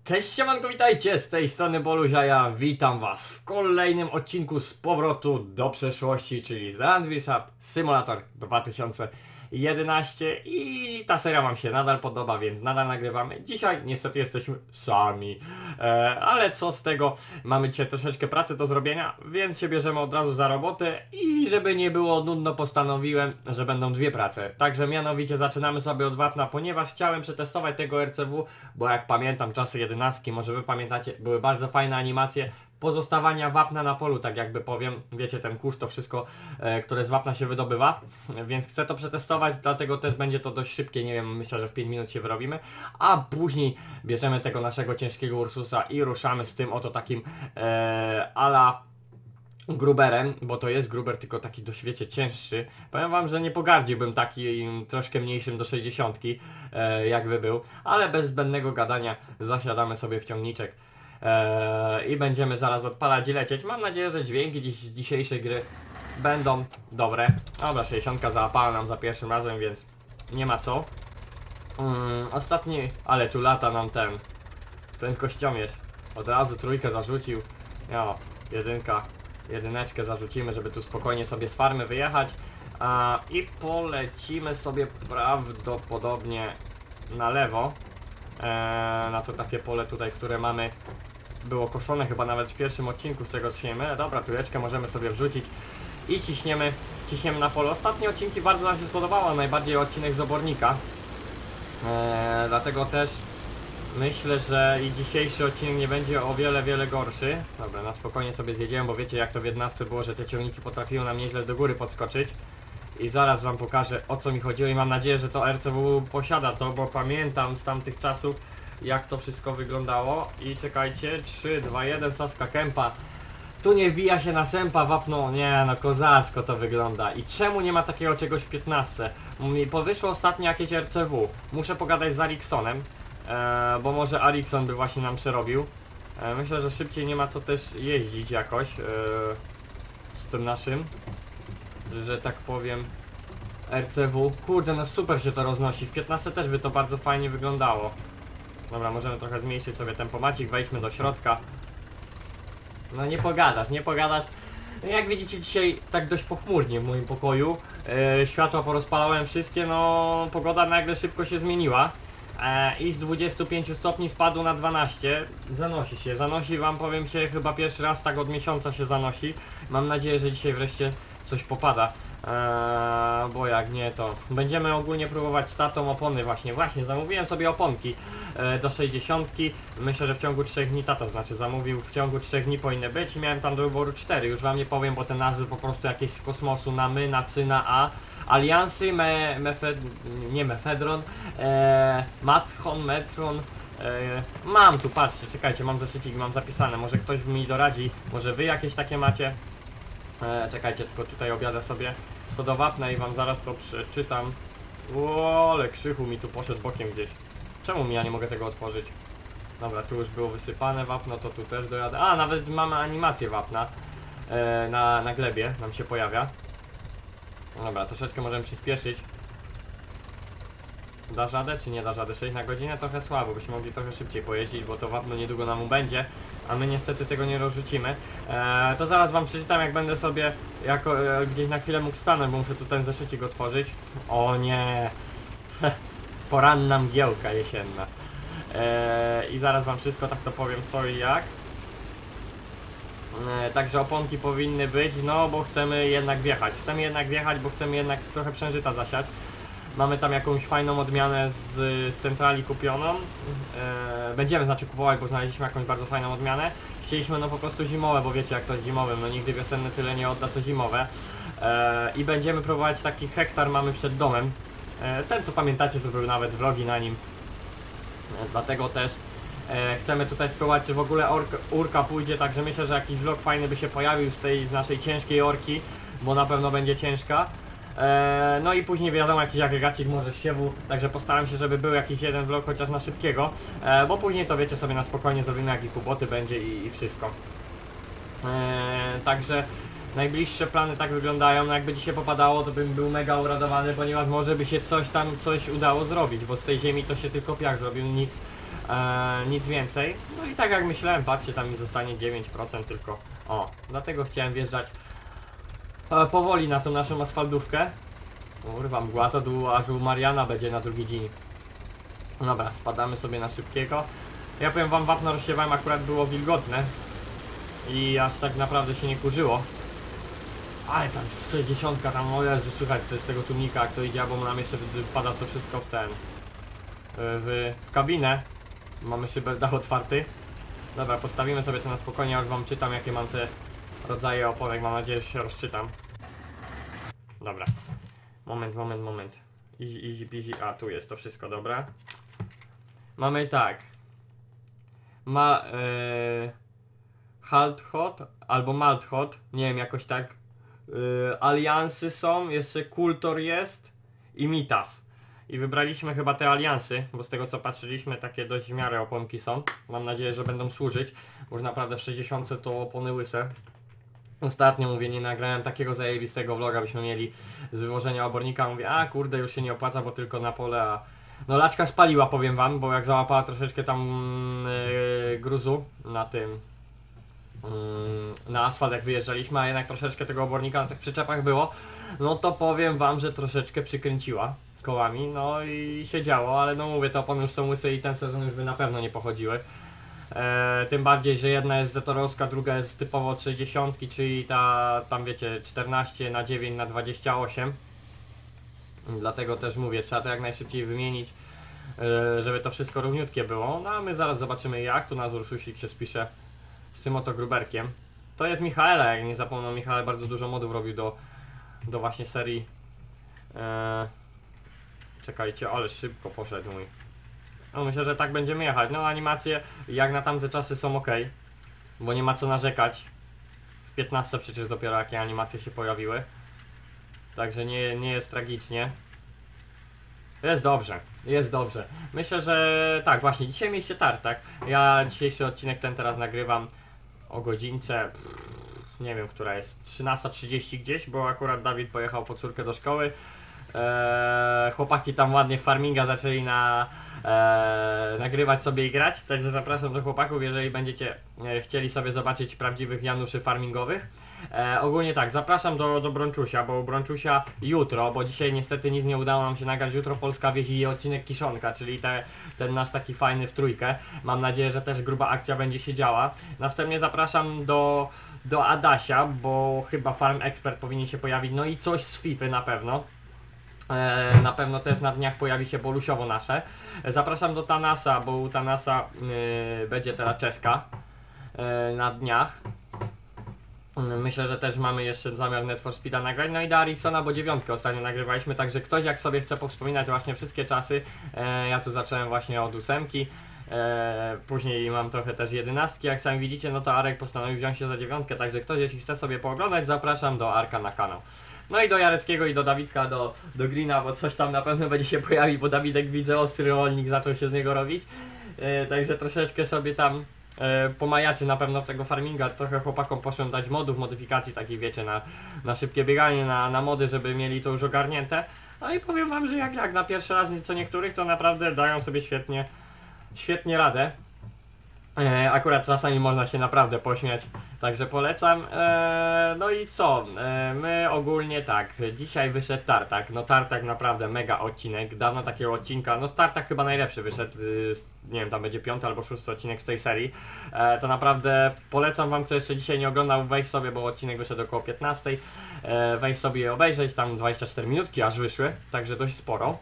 Cześć, siemanko, witajcie, z tej strony Boluzia, ja witam was w kolejnym odcinku z powrotu do przeszłości, czyli Landwirtschaft Simulator 2011 i ta seria wam się nadal podoba, więc nadal nagrywamy. Dzisiaj niestety jesteśmy sami, ale co z tego, mamy dzisiaj troszeczkę pracy do zrobienia, więc się bierzemy od razu za robotę i żeby nie było nudno, postanowiłem, że będą dwie prace. Także mianowicie zaczynamy sobie od wapna, ponieważ chciałem przetestować tego RCW, bo jak pamiętam czasy 11, może wy pamiętacie, były bardzo fajne animacje pozostawania wapna na polu, tak jakby powiem, wiecie, ten kurz, to wszystko, które z wapna się wydobywa, więc chcę to przetestować, dlatego też będzie to dość szybkie, nie wiem, myślę, że w 5 minut się wyrobimy, a później bierzemy tego naszego ciężkiego Ursusa i ruszamy z tym oto takim ala gruberem, bo to jest gruber, tylko taki dość, wiecie, cięższy. Powiem wam, że nie pogardziłbym takim troszkę mniejszym do 60, jakby był, ale bez zbędnego gadania zasiadamy sobie w ciągniczek i będziemy zaraz odpalać i lecieć. Mam nadzieję, że dźwięki dzisiejszej gry będą dobre. Dobra, 60 załapała nam za pierwszym razem, więc nie ma co. Ostatni, ale tu lata nam ten prędkościomierz. Od razu trójkę zarzucił. Jo, jedyneczkę zarzucimy, żeby tu spokojnie sobie z farmy wyjechać. I polecimy sobie prawdopodobnie na lewo. Na to takie pole tutaj, które mamy, było koszone chyba nawet w pierwszym odcinku z tego co się mylę. Dobra, trójeczkę możemy sobie wrzucić i ciśniemy na pole. Ostatnie odcinki bardzo nam się spodobało, najbardziej odcinek z obornika. Dlatego też myślę, że i dzisiejszy odcinek nie będzie o wiele gorszy. Dobra, na spokojnie sobie zjedziemy, bo wiecie jak to w 11 było, że te ciągniki potrafiły nam nieźle do góry podskoczyć. I zaraz wam pokażę, o co mi chodziło i mam nadzieję, że to RCW posiada to, bo pamiętam z tamtych czasów jak to wszystko wyglądało. I czekajcie, 3, 2, 1, Saska Kępa. Tu nie wbija się na sępa wapno, nie no, kozacko to wygląda. I czemu nie ma takiego czegoś w 15? Mi powyszło ostatnio jakieś RCW. Muszę pogadać z Ariksonem, bo może Arikson by właśnie nam przerobił. Myślę, że szybciej nie ma co też jeździć jakoś z tym naszym, że tak powiem, RCW. Kurde, no super się to roznosi. W 15 też by to bardzo fajnie wyglądało. Dobra, możemy trochę zmniejszyć sobie tempomacik, wejdźmy do środka. No nie pogadasz. Jak widzicie, dzisiaj tak dość pochmurnie w moim pokoju. Światła porozpalałem wszystkie, no pogoda nagle szybko się zmieniła. I z 25 stopni spadł na 12. Zanosi wam, powiem się, chyba pierwszy raz tak od miesiąca się zanosi. Mam nadzieję, że dzisiaj wreszcie coś popada. Bo jak nie, to będziemy ogólnie próbować z tatą opony właśnie zamówiłem sobie oponki do 60. Myślę, że w ciągu 3 dni tata zamówił, w ciągu 3 dni powinny być i miałem tam do wyboru 4, już wam nie powiem, bo te nazwy po prostu jakieś z kosmosu, na my, na cy, na a. Aliansy, nie Mefedron, Matron, Metron. Mam tu, patrzcie, czekajcie, mam zeszycik, mam zapisane, może ktoś mi doradzi, może wy jakieś takie macie. Czekajcie, tylko tutaj objadę sobie to do wapna i wam zaraz to przeczytam. Ło, ale krzychu mi tu poszedł bokiem gdzieś. Czemu ja nie mogę tego otworzyć? Dobra, tu już było wysypane wapno, to tu też dojadę. A, nawet mamy animację wapna na glebie nam się pojawia. Dobra, troszeczkę możemy przyspieszyć. Da radę czy nie da radę? 6 na godzinę? Trochę słabo, byśmy mogli trochę szybciej pojeździć, bo to wapno niedługo nam ubędzie, a my niestety tego nie rozrzucimy. To zaraz wam przeczytam, jak będę sobie gdzieś na chwilę mógł stanąć, bo muszę tu ten zeszycik otworzyć. O nie! Poranna mgiełka jesienna. I zaraz wam wszystko tak to powiem co i jak. Także oponki powinny być, no bo chcemy jednak wjechać. Bo chcemy jednak trochę przężyta zasiać. Mamy tam jakąś fajną odmianę z centrali kupioną. Będziemy kupować, bo znaleźliśmy jakąś bardzo fajną odmianę. Chcieliśmy no po prostu zimowe, bo wiecie jak to z zimowym, no nigdy wiosenne tyle nie odda co zimowe. I będziemy próbować taki hektar mamy przed domem. Ten co pamiętacie, to były nawet vlogi na nim. Dlatego też chcemy tutaj spróbować, czy w ogóle urka pójdzie, także myślę, że jakiś vlog fajny by się pojawił z naszej ciężkiej orki, bo na pewno będzie ciężka. No i później wiadomo, jakiś agregacik może z siewu, także postaram się, żeby był jakiś jeden vlog chociaż na szybkiego, bo później to wiecie sobie na spokojnie zrobimy, jakie kłopoty będzie i wszystko. Także najbliższe plany tak wyglądają, no jakby dzisiaj popadało, to bym był mega uradowany, ponieważ może by się coś udało zrobić, bo z tej ziemi to się tylko piach zrobił, nic nic więcej. No i tak jak myślałem, patrzcie, tam mi zostanie 9% tylko. O, dlatego chciałem wjeżdżać powoli na tą naszą asfaltówkę. Kurwa, mgła to dół, aż u Mariana będzie na drugi dzień. Dobra, spadamy sobie na szybkiego. Ja powiem wam, wapno rozsiewałem, akurat było wilgotne i aż tak naprawdę się nie kurzyło. Ale ta 60 tam, o Jezu, słuchaj, to jest tego tłumika, jak to idzie, bo nam jeszcze wpada to wszystko w ten... w kabinę. Mamy szybę, dach otwarty. Dobra, postawimy sobie to na spokojnie, już wam czytam, jakie mam te rodzaje oponek, mam nadzieję, że się rozczytam. Dobra. Moment. Easy peasy, a tu jest to wszystko, dobra. Mamy tak. Halt hot albo malt hot, nie wiem, jakoś tak. Aliansy są, jeszcze Kultor jest i Mitas. I wybraliśmy chyba te aliansy, bo z tego co patrzyliśmy, takie dość w miarę oponki są. Mam nadzieję, że będą służyć, bo już naprawdę w 60 to opony łyse. Ostatnio, mówię, nie nagrałem takiego zajebistego vloga, byśmy mieli z wywożenia obornika. Mówię, a kurde, już się nie opłaca, bo tylko na pole, a... No laczka spaliła, powiem wam, bo jak załapała troszeczkę tam gruzu na tym... na asfalt jak wyjeżdżaliśmy, a jednak troszeczkę tego obornika na tych przyczepach było, no to powiem wam, że troszeczkę przykręciła kołami, no i się działo, ale no mówię, te opony już są łyse i ten sezon już by na pewno nie pochodziły. Tym bardziej, że jedna jest zetorowska, druga jest typowo 60, czyli ta, tam wiecie, 14/9/28. Dlatego też mówię, trzeba to jak najszybciej wymienić, żeby to wszystko równiutkie było. No a my zaraz zobaczymy, jak tu na Ursusik się spisze z tym oto gruberkiem. To jest Michaela, jak nie zapomnę, Michał bardzo dużo modów robił do właśnie serii. Czekajcie, ale szybko poszedł mój. No myślę, że tak będziemy jechać. No animacje jak na tamte czasy są ok, bo nie ma co narzekać. W 15 przecież dopiero jakie animacje się pojawiły. Także nie jest tragicznie. Jest dobrze, jest dobrze. Myślę, że tak, właśnie, dzisiaj mieliście tartak. Ja dzisiejszy odcinek ten teraz nagrywam o godzince, nie wiem, która jest 13:30 gdzieś, bo akurat Dawid pojechał po córkę do szkoły. Chłopaki tam ładnie farminga zaczęli nagrywać sobie i grać, także zapraszam do chłopaków, jeżeli będziecie chcieli sobie zobaczyć prawdziwych Januszy farmingowych. Ogólnie tak, zapraszam do Brączusia, bo u Brączusia jutro, bo dzisiaj niestety nic nie udało nam się nagrać, jutro Polska wiezi odcinek Kiszonka, czyli ten nasz taki fajny w trójkę. Mam nadzieję, że też gruba akcja będzie się działa. Następnie zapraszam do Adasia, bo chyba Farm Expert powinien się pojawić, no i coś z FIFA na pewno. Na pewno też na dniach pojawi się Bolusiowo nasze. Zapraszam do Tanasa, bo u Tanasa będzie teraz czeska na dniach. Myślę, że też mamy jeszcze zamiar Need for Speeda nagrać. No i do Aricona, bo 9 ostatnio nagrywaliśmy, także ktoś jak sobie chce powspominać właśnie wszystkie czasy. Ja tu zacząłem właśnie od 8. Później mam trochę też 11, jak sami widzicie, no to Arek postanowił wziąć się za 9, także ktoś jeśli chce sobie pooglądać, zapraszam do Arka na kanał. No i do Jareckiego i do Dawidka, do Greena, bo coś tam na pewno będzie się pojawić, bo Dawidek widzę ostry rolnik zaczął się z niego robić. Także troszeczkę sobie tam pomajaczy na pewno tego farminga, trochę chłopakom poszłem dać modów, modyfikacji takich wiecie, na szybkie bieganie, na mody, żeby mieli to już ogarnięte. No i powiem wam, że jak na pierwszy raz co niektórych to naprawdę dają sobie świetnie radę. Akurat czasami można się naprawdę pośmiać, także polecam. No i co? My ogólnie tak, dzisiaj wyszedł tartak, no tartak naprawdę mega odcinek, dawno takiego odcinka, no tartak chyba najlepszy wyszedł, nie wiem, tam będzie 5. albo 6. odcinek z tej serii. To naprawdę polecam wam, kto jeszcze dzisiaj nie oglądał, wejść sobie, bo odcinek wyszedł około 15. Wejść sobie i obejrzeć, tam 24 minutki aż wyszły, także dość sporo.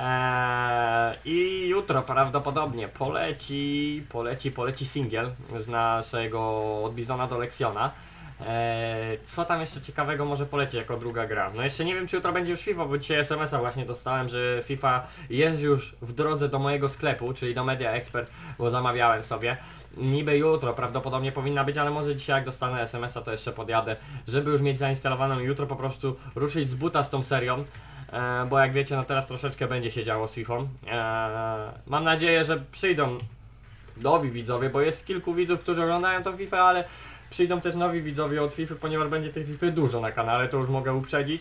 I jutro prawdopodobnie poleci singiel z naszego od Bizona do Lexiona. Co tam jeszcze ciekawego może poleci jako druga gra? No jeszcze nie wiem, czy jutro będzie już FIFA, bo dzisiaj SMS-a właśnie dostałem, że FIFA jest już w drodze do mojego sklepu, czyli do Media Expert, bo zamawiałem sobie. Niby jutro prawdopodobnie powinna być, ale może dzisiaj jak dostanę SMS-a to jeszcze podjadę, żeby już mieć zainstalowaną i jutro po prostu ruszyć z buta z tą serią. Bo jak wiecie, no teraz troszeczkę będzie się działo z FIFA. Mam nadzieję, że przyjdą nowi widzowie, bo jest kilku widzów, którzy oglądają tą FIFA, ale przyjdą też nowi widzowie od FIFA, ponieważ będzie tej FIFA dużo na kanale, to już mogę uprzedzić.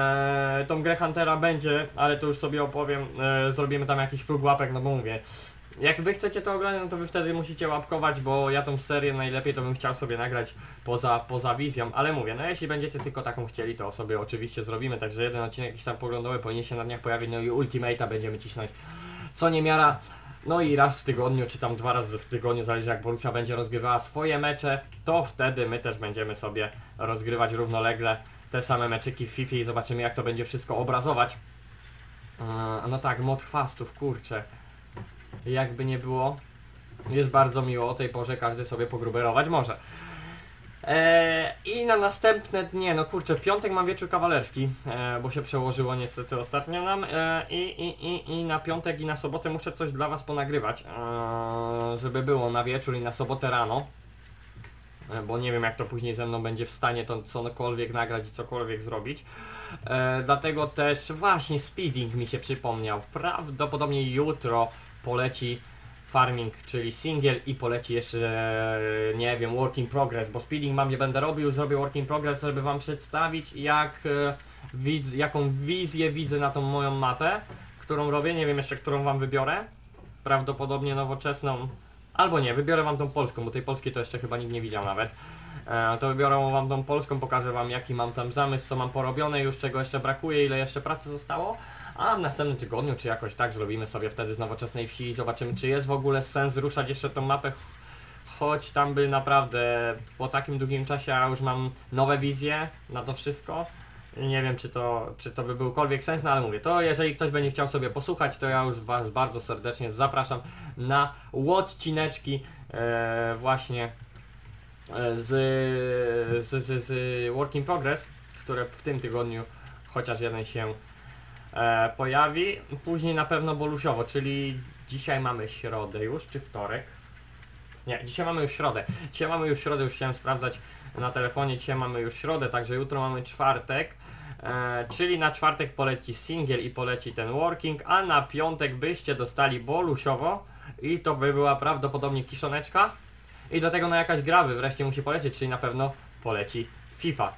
Tą grę Huntera będzie, ale to już sobie opowiem, zrobimy tam jakiś próg łapek, no bo mówię, Jak wy chcecie to oglądać, no to wy wtedy musicie łapkować, bo ja tą serię najlepiej to bym chciał sobie nagrać poza wizją, ale mówię, no jeśli będziecie tylko taką chcieli, to sobie oczywiście zrobimy, także jeden odcinek jakiś tam poglądowy powinien się na dniach pojawić, no i Ultimate'a będziemy cisnąć co niemiara, no i raz w tygodniu, czy tam 2 razy w tygodniu, zależy jak Borussia będzie rozgrywała swoje mecze, to wtedy my też będziemy sobie rozgrywać równolegle te same meczyki w FIFA i zobaczymy jak to będzie wszystko obrazować. No tak, mod chwastów, kurczę. Jakby nie było, jest bardzo miło, o tej porze każdy sobie pogruberować może. I na następne dnie, no kurczę, w piątek mam wieczór kawalerski, bo się przełożyło niestety ostatnio nam i na piątek i na sobotę muszę coś dla was ponagrywać, żeby było na wieczór i na sobotę rano. Bo nie wiem jak to później ze mną będzie w stanie to cokolwiek nagrać i cokolwiek zrobić. Dlatego też właśnie speeding mi się przypomniał. Prawdopodobnie jutro poleci farming, czyli single i poleci jeszcze, nie wiem, work in progress, bo speeding mam nie będę robił, zrobię work in progress, żeby wam przedstawić jaką wizję widzę na tą moją mapę, którą robię, nie wiem jeszcze którą wam wybiorę. Prawdopodobnie nowoczesną, albo nie, wybiorę wam tą polską, bo tej polskiej to jeszcze chyba nikt nie widział nawet. To wybiorę wam tą polską, pokażę wam jaki mam tam zamysł, co mam porobione już, czego jeszcze brakuje, ile jeszcze pracy zostało. A w następnym tygodniu, czy jakoś tak zrobimy sobie wtedy z nowoczesnej wsi i zobaczymy czy jest w ogóle sens ruszać jeszcze tą mapę. Choć tam by naprawdę po takim długim czasie ja już mam nowe wizje na to wszystko. Nie wiem czy to by byłkolwiek sens, no ale mówię, to jeżeli ktoś będzie chciał sobie posłuchać, to ja już was bardzo serdecznie zapraszam na odcineczki właśnie z Work in Progress, które w tym tygodniu chociaż jeden się pojawi. Później na pewno bolusiowo, czyli dzisiaj mamy środę już, czy wtorek? Nie, dzisiaj mamy już środę. Dzisiaj mamy już środę, już chciałem sprawdzać na telefonie, dzisiaj mamy już środę, także jutro mamy czwartek. Czyli na czwartek poleci single i poleci ten working, a na piątek byście dostali bolusiowo i to by była prawdopodobnie kiszoneczka. I do tego jakaś gra wreszcie musi polecieć, czyli na pewno poleci FIFA.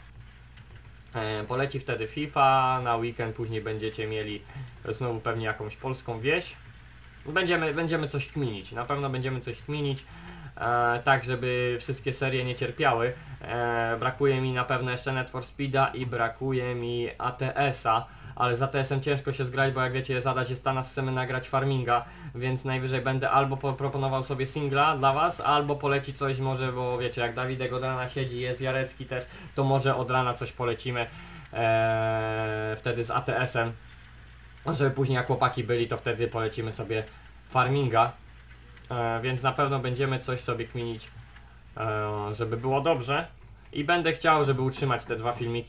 Poleci wtedy FIFA, na weekend później będziecie mieli znowu pewnie jakąś polską wieś. Będziemy coś kminić, na pewno będziemy coś kminić, tak żeby wszystkie serie nie cierpiały. Brakuje mi na pewno jeszcze Need for Speeda i brakuje mi ATS-a, ale z ATS-em ciężko się zgrać, bo jak wiecie zadać jest ta, chcemy nagrać farminga, więc najwyżej będę albo proponował sobie singla dla was, albo poleci coś może, bo wiecie jak Dawidek od rana siedzi, jest Jarecki też, to może od rana coś polecimy wtedy z ATS-em, żeby później jak chłopaki byli, to wtedy polecimy sobie farminga, więc na pewno będziemy coś sobie kminić, żeby było dobrze i będę chciał, żeby utrzymać te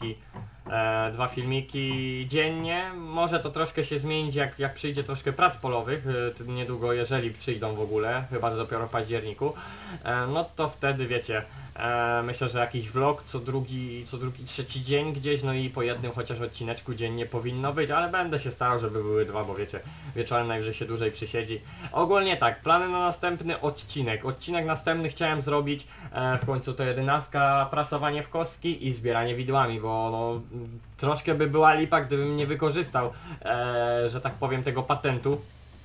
dwa filmiki dziennie. Może to troszkę się zmienić jak przyjdzie troszkę prac polowych, niedługo jeżeli przyjdą w ogóle, chyba że dopiero w październiku, no to wtedy wiecie, myślę, że jakiś vlog co drugi, trzeci dzień gdzieś, no i po jednym chociaż odcineczku dziennie powinno być, ale będę się starał, żeby były 2, bo wiecie, wieczorem najwyżej się dłużej przysiedzi. Ogólnie tak, plany na następny odcinek. Odcinek następny chciałem zrobić, w końcu to 11, prasowanie w kostki i zbieranie widłami, bo no, troszkę by była lipa, gdybym nie wykorzystał, że tak powiem, tego patentu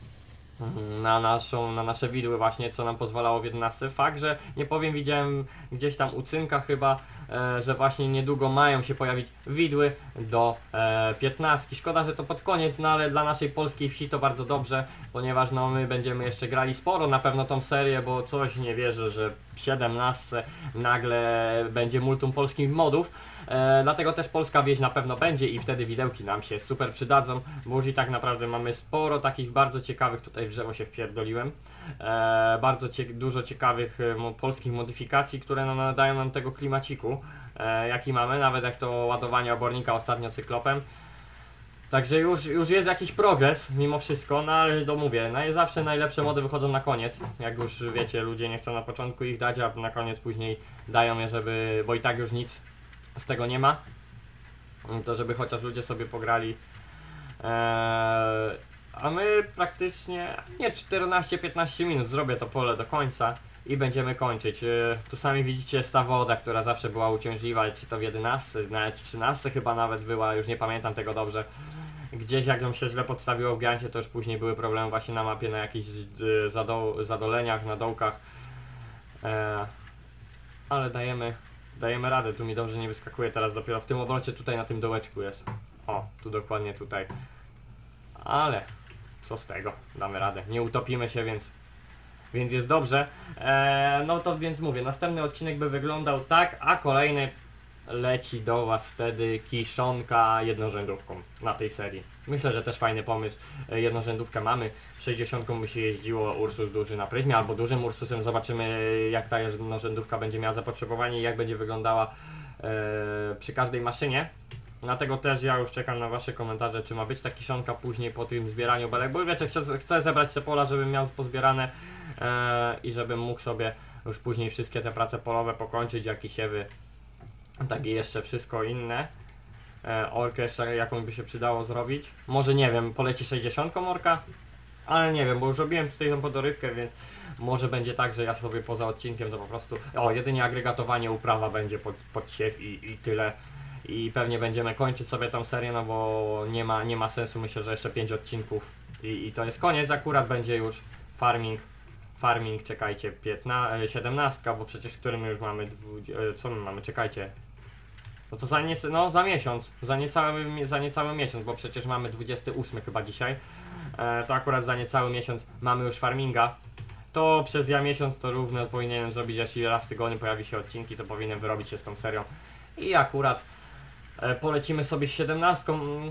na nasze widły właśnie, co nam pozwalało w 11. Fakt, że nie powiem, widziałem gdzieś tam u Cynka chyba, że właśnie niedługo mają się pojawić widły do 15. Szkoda, że to pod koniec, no ale dla naszej polskiej wsi to bardzo dobrze, ponieważ no my będziemy jeszcze grali sporo na pewno tą serię, bo coś nie wierzę, że w 17 nagle będzie multum polskich modów. Dlatego też polska wieś na pewno będzie i wtedy widełki nam się super przydadzą, bo już i tak naprawdę mamy sporo takich bardzo ciekawych, tutaj w drzewo się wpierdoliłem, bardzo dużo ciekawych polskich modyfikacji, które nadają nam tego klimaciku, jaki mamy, nawet jak to ładowanie obornika ostatnio cyklopem. Także już jest jakiś progres mimo wszystko, no ale to mówię, zawsze najlepsze mody wychodzą na koniec, jak już wiecie, ludzie nie chcą na początku ich dać, a na koniec później dają je, bo i tak już nic z tego nie ma, to żeby chociaż ludzie sobie pograli, a my praktycznie, nie 14-15 minut, zrobię to pole do końca i będziemy kończyć. Tu sami widzicie jest ta woda, która zawsze była uciążliwa, czy to w 11, nawet w 13 chyba nawet była, już nie pamiętam tego dobrze, gdzieś jak ją się źle podstawiło w Giancie, to już później były problemy właśnie na mapie, na jakichś zadoleniach, na dołkach. Ale dajemy radę, tu mi dobrze nie wyskakuje teraz, dopiero w tym obrocie tutaj na tym dołeczku jest. O, tu dokładnie tutaj. Ale co z tego, damy radę, nie utopimy się, więc jest dobrze. No to więc mówię, następny odcinek by wyglądał tak, a kolejny leci do was wtedy kiszonka jednorzędówką na tej serii. Myślę, że też fajny pomysł. Jednorzędówkę mamy, 60 by się jeździło Ursus duży na pryzmie, albo dużym Ursusem. Zobaczymy jak ta jednorzędówka będzie miała zapotrzebowanie i jak będzie wyglądała przy każdej maszynie. Dlatego też ja już czekam na wasze komentarze, czy ma być ta kiszonka później po tym zbieraniu belek, bo wiecie, chcę zebrać te pola, żebym miał pozbierane i żebym mógł sobie już później wszystkie te prace polowe pokończyć, jak i siewy, tak i jeszcze wszystko inne. Orkę jeszcze jakąś by się przydało zrobić. Może nie wiem, poleci 60 orka? Ale nie wiem, bo już robiłem tutaj tą podorywkę, więc może będzie tak, że ja sobie poza odcinkiem to po prostu... O, jedynie agregatowanie, uprawa będzie pod siew i tyle. I pewnie będziemy kończyć sobie tą serię, no bo nie ma sensu, myślę, że jeszcze 5 odcinków i to jest koniec, akurat będzie już farming, czekajcie, 17, bo przecież który my już mamy, co my mamy, czekajcie. No to za miesiąc, za niecały miesiąc, bo przecież mamy 28 chyba dzisiaj. To akurat za niecały miesiąc mamy już farminga. To przez miesiąc to równo powinienem zrobić, jeśli raz w tygodniu pojawi się odcinki, to powinienem wyrobić się z tą serią. I akurat polecimy sobie z 17.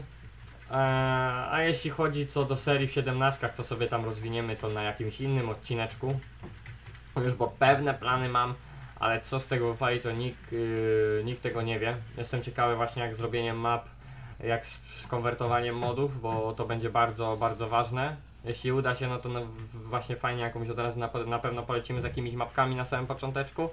A jeśli chodzi co do serii w 17, to sobie tam rozwiniemy to na jakimś innym odcineczku. Już bo pewne plany mam, ale co z tego wypali, to nikt tego nie wie. Jestem ciekawy właśnie jak zrobieniem map, jak z konwertowaniem modów, bo to będzie bardzo, bardzo ważne. Jeśli uda się, no to właśnie fajnie jakąś od razu na pewno polecimy z jakimiś mapkami na samym począteczku.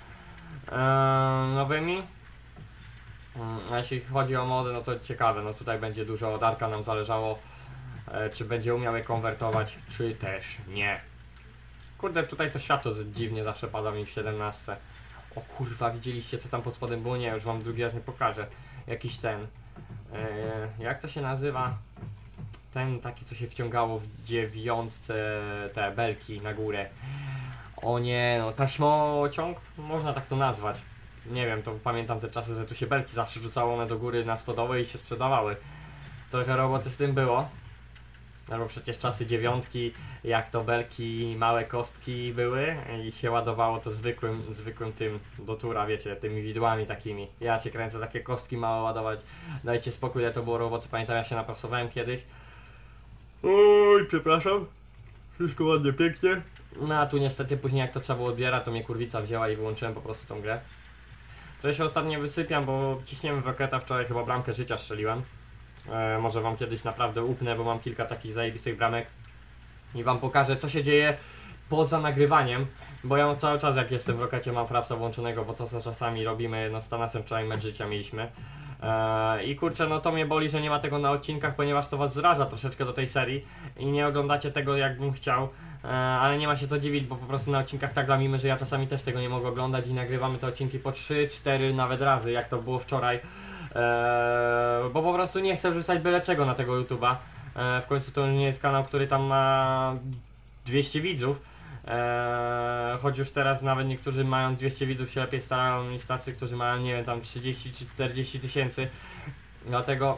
Nowymi. A jeśli chodzi o mody, no to ciekawe, no tutaj będzie dużo od Arka nam zależało, czy będzie umiał je konwertować, czy też nie. Kurde, tutaj to światło dziwnie zawsze pada mi w 17. O kurwa, widzieliście co tam pod spodem było? Nie, już wam drugi raz nie pokażę. Jakiś ten, jak to się nazywa? Ten taki, co się wciągało w 9, te belki na górę. O nie, no taśmociąg? Można tak to nazwać. Nie wiem, to pamiętam te czasy, że tu się belki zawsze rzucało one do góry na stodołę i się sprzedawały. Trochę roboty z tym było. Albo przecież czasy 9, jak to belki, małe kostki były i się ładowało to zwykłym tym do tura, wiecie, tymi widłami takimi. Ja cię kręcę, takie kostki małe ładować. Dajcie spokój, to było roboty, pamiętam ja się naprasowałem kiedyś. Oj, przepraszam. Wszystko ładnie, pięknie. No a tu niestety później jak to trzeba było odbierać, to mnie kurwica wzięła i wyłączyłem po prostu tą grę. To ja się ostatnio wysypiam, bo ciśniemy w Rocketa, wczoraj chyba bramkę życia strzeliłem. Może wam kiedyś naprawdę upnę, bo mam kilka takich zajebistych bramek. I wam pokażę co się dzieje poza nagrywaniem. Bo ja cały czas jak jestem w Rockecie mam frapsa włączonego, bo to co czasami robimy, no z Tanasem wczoraj mecz życia mieliśmy. I kurczę, no to mnie boli, że nie ma tego na odcinkach, ponieważ to was zraża troszeczkę do tej serii. I nie oglądacie tego jak bym chciał. Ale nie ma się co dziwić, bo po prostu na odcinkach tak lamimy, że ja czasami też tego nie mogę oglądać i nagrywamy te odcinki po 3, 4 nawet razy, jak to było wczoraj. Bo po prostu nie chcę wrzucać byle czego na tego YouTube'a. W końcu to nie jest kanał, który tam ma 200 widzów. Choć już teraz nawet niektórzy mają 200 widzów, się lepiej starają niż tacy, którzy mają, nie wiem, tam 30 czy 40 tysięcy. Dlatego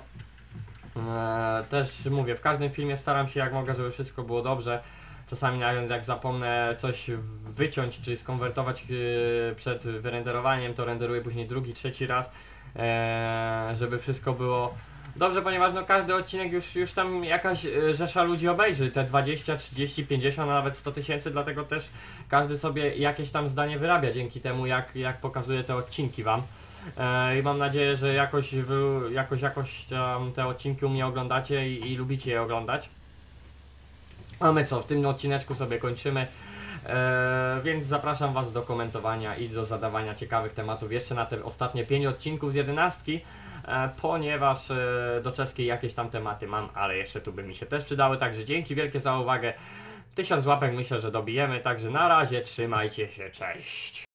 też mówię, w każdym filmie staram się jak mogę, żeby wszystko było dobrze. Czasami nawet jak zapomnę coś wyciąć czy skonwertować przed wyrenderowaniem, to renderuję później drugi, trzeci raz, żeby wszystko było dobrze, ponieważ no każdy odcinek już tam jakaś rzesza ludzi obejrzy, te 20, 30, 50, a nawet 100 tysięcy, dlatego też każdy sobie jakieś tam zdanie wyrabia dzięki temu jak pokazuję te odcinki wam. I mam nadzieję, że jakoś tam te odcinki u mnie oglądacie i lubicie je oglądać. A my co, w tym odcineczku sobie kończymy, więc zapraszam was do komentowania i do zadawania ciekawych tematów jeszcze na te ostatnie 5 odcinków z 11, ponieważ do czeskiej jakieś tam tematy mam, ale jeszcze tu by mi się też przydały, także dzięki wielkie za uwagę. 1000 łapek myślę, że dobijemy, także na razie, trzymajcie się, cześć.